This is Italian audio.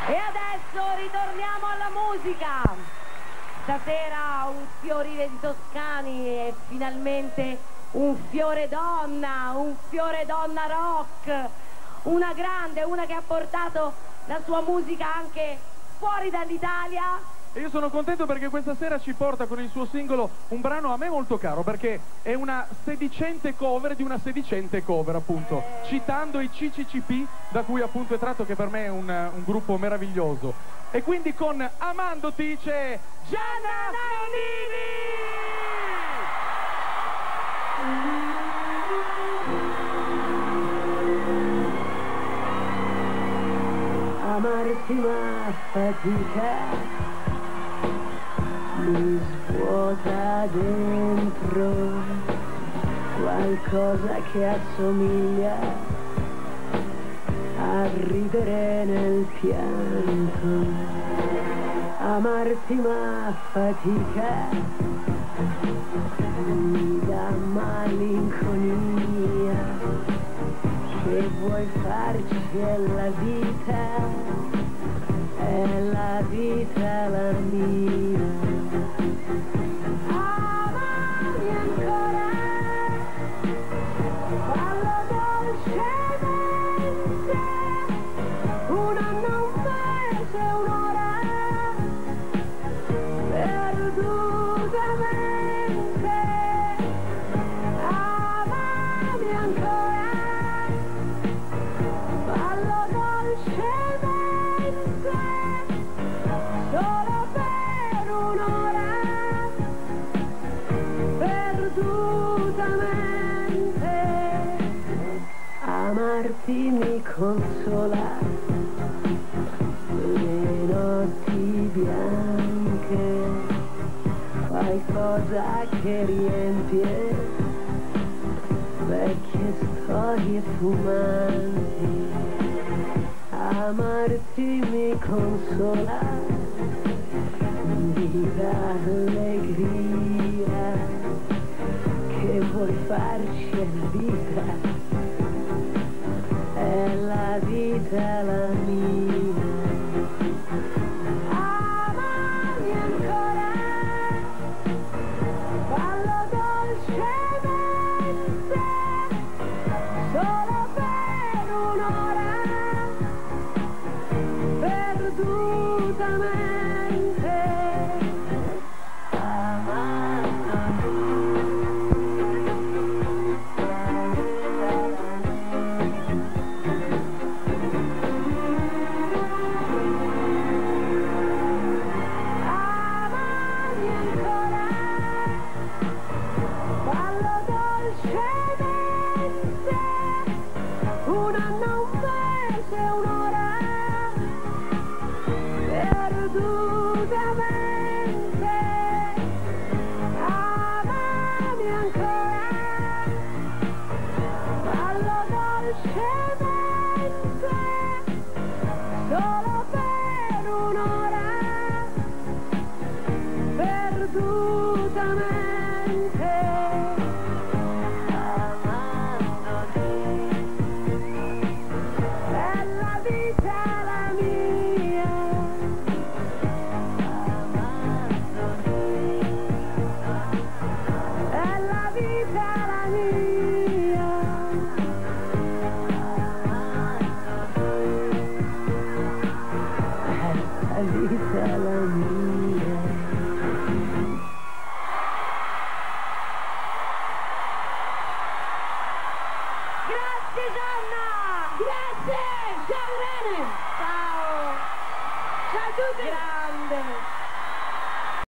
E adesso ritorniamo alla musica. Stasera un fiorire di Toscani e finalmente un fiore donna rock, una grande, una che ha portato la sua musica anche fuori dall'Italia. E io sono contento perché questa sera ci porta con il suo singolo un brano a me molto caro, perché è una sedicente cover di una sedicente cover, appunto, citando i CCCP, da cui appunto è tratto, che per me è un gruppo meraviglioso. E quindi con Amandoti c'è Gianna Nannini! Amarti ma fatica mi svuota dentro qualcosa che assomiglia a ridere nel pianto. Amarti ma fatica mi dà malinconia, che vuoi farci è la vita la mia. Amami ancora, fallo dolcemente, un anno, un mese, un'ora, perdutamente. Amami ancora, fallo dolcemente, solo per un'ora, perdutamente. Amarti mi consola le notti bianche, qualcosa che riempie vecchie storie fumanti. Amarti mi consola, mi dà allegria, che vuoi farci è la vita la mia. Amami ancora, fallo dolcemente, solo per un'ora, perdutamente. Amami ancora, fallo dolcemente, un anno, un mese, un'ora, perdutamente. Amami ancora, fallo dolcemente, solo per un'ora, perdutamente. È la vita la mia. È la vita la mia. È la vita la mia. Grazie Gianna! Grazie!